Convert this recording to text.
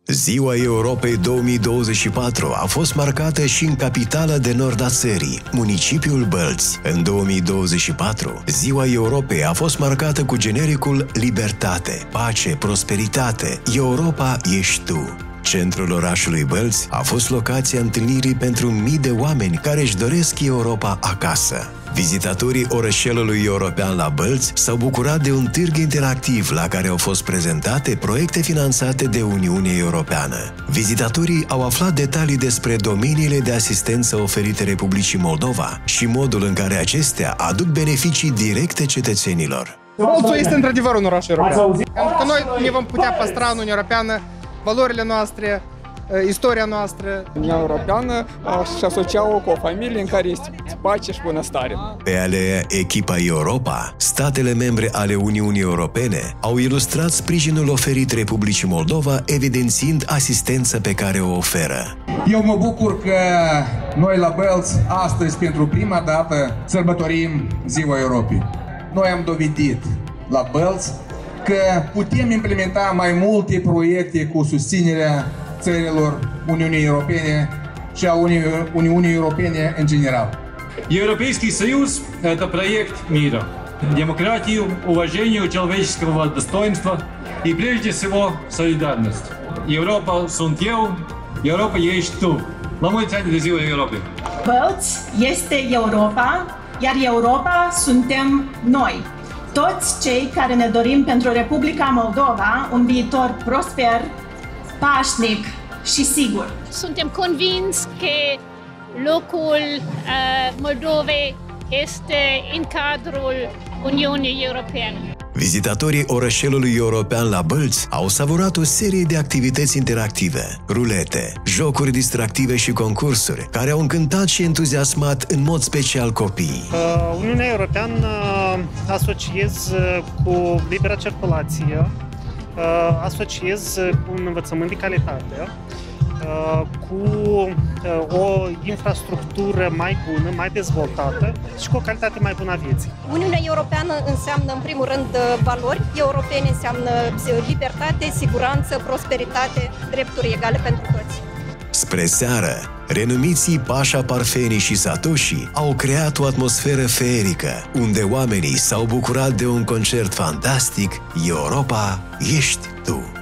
Ziua Europei 2024 a fost marcată și în capitala de nord a țării, municipiul Bălți. În 2024, Ziua Europei a fost marcată cu genericul Libertate, pace, prosperitate, Europa ești tu. Centrul orașului Bălți a fost locația întâlnirii pentru mii de oameni care își doresc Europa acasă. Vizitatorii orășelului european la Bălți s-au bucurat de un târg interactiv la care au fost prezentate proiecte finanțate de Uniunea Europeană. Vizitatorii au aflat detalii despre domeniile de asistență oferite Republicii Moldova și modul în care acestea aduc beneficii directe cetățenilor. Bălțul este într-adevăr un oraș european. Pentru că noi ne vom putea păstra în Uniunea Europeană valorile noastre, istoria noastră. Uniunea Europeană și asocia-o cu o familie în care este pace și bunăstare. Pe alea Echipa Europa, statele membre ale Uniunii Europene au ilustrat sprijinul oferit Republicii Moldova, evidențiind asistența pe care o oferă. Eu mă bucur că noi la Bălți astăzi pentru prima dată sărbătorim Ziua Europei. Noi am dovedit la Bălți că putem implementa mai multe proiecte cu susținerea țărilor Uniunii Europene și a Uniunii Europene în general. Европейский Союз – это проект мира, демократии, уважению человеческого достоинства и прежде всего солидарность. Europa sunt eu, Europa ești tu. La mulți ani de Ziua Europei! Bălți este Europa, iar Europa suntem noi. Toți cei care ne dorim pentru Republica Moldova un viitor prosper, pașnic și sigur. Suntem convinși că locul Moldovei este în cadrul Uniunii Europene. Vizitatorii orășelului european la Bălți au savurat o serie de activități interactive, rulete, jocuri distractive și concursuri, care au încântat și entuziasmat în mod special copiii. Uniunea Europeană asociez cu libera circulație, asociez cu un învățământ de calitate, cu o infrastructură mai bună, mai dezvoltată și cu o calitate mai bună a vieții. Uniunea Europeană înseamnă, în primul rând, valori europene, înseamnă libertate, siguranță, prosperitate, drepturi egale pentru toți. Spre seară, renumiții Pașa Parfeni și Satoshi au creat o atmosferă feerică, unde oamenii s-au bucurat de un concert fantastic, Europa ești tu!